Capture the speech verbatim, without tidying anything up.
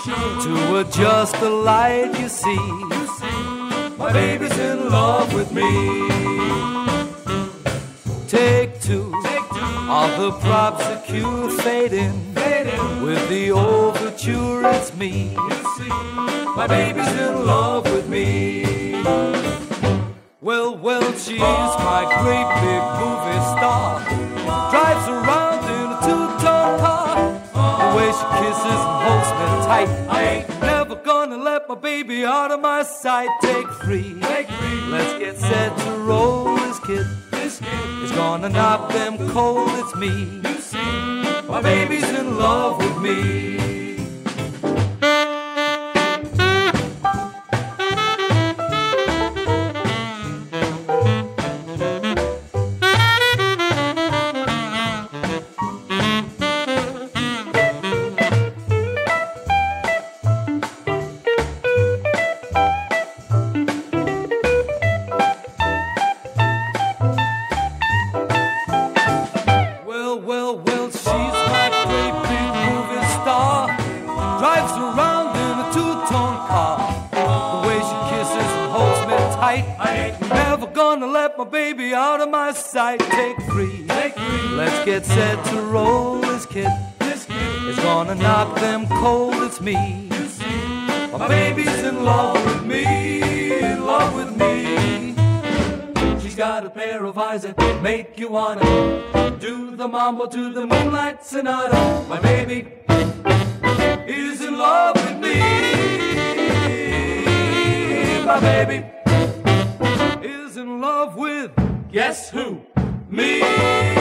to adjust the light, you see. My baby's in love with me. Take two, of the props-a-cue fading. With the overture, it's me. My baby's in love with me. Well, well, she's my great big movie star. Drives around in a two-ton car. The way she kisses and holds me tight, I ain't never gonna let my baby out of my sight. Take three, take three. Let's get set to roll. This kid, this kid is gonna knock them cold. It's me. You see, my baby's in love with me. My baby out of my sight. Take three, take three. Let's get set to roll. This kid, this kid is gonna knock them cold. It's me. You see, my baby's in love with me, in love with me. She's got a pair of eyes that make you wanna do the mambo to the Moonlight Sonata. My baby is in love with me. My baby in love with, guess who? Me!